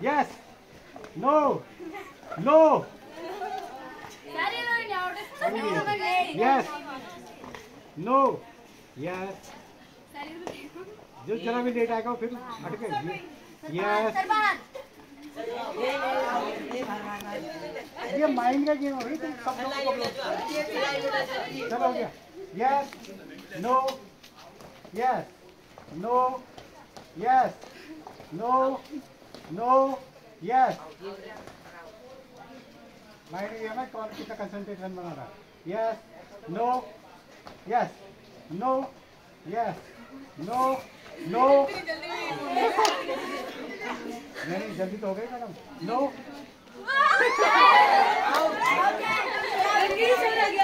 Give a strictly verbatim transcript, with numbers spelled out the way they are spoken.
Yes. No. No. Yes. No. Yes. जो जरा भी लेट आएगा फिर अटके। Yes. ये माइंड का गेम है, तुम सब लोग को चलो हो गया। Yes. No. Yes. No. Yes. No. No. Yes. Mind ये ना कौन कितना कंसंट्रेशन बना रहा है। Yes. No. Yes. No. Yes. No. No. नहीं जल्दी तो हो गई मैडम। No.